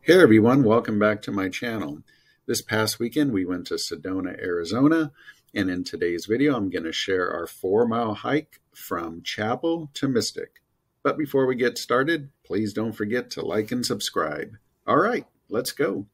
Hey everyone, welcome back to my channel. This past weekend we went to Sedona, Arizona, and in today's video I'm going to share our 4-mile hike from Chapel to Mystic. But before we get started, please don't forget to like and subscribe. All right, let's go.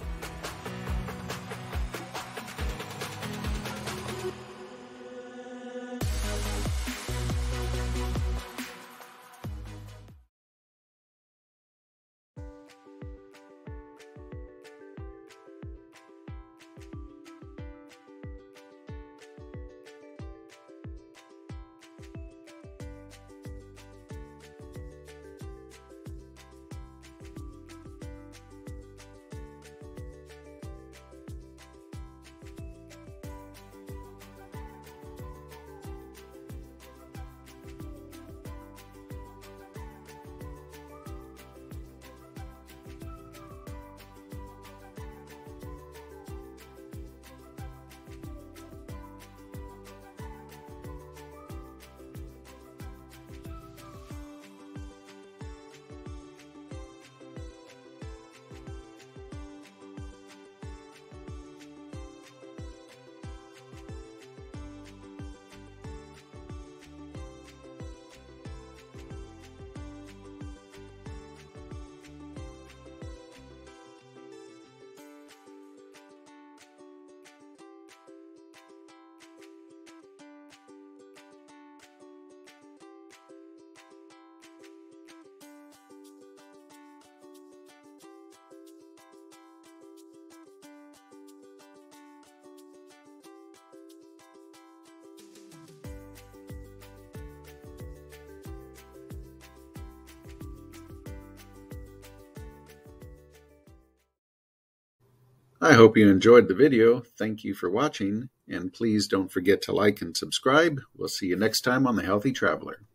I hope you enjoyed the video. Thank you for watching, and please don't forget to like and subscribe. We'll see you next time on The Healthy Traveler.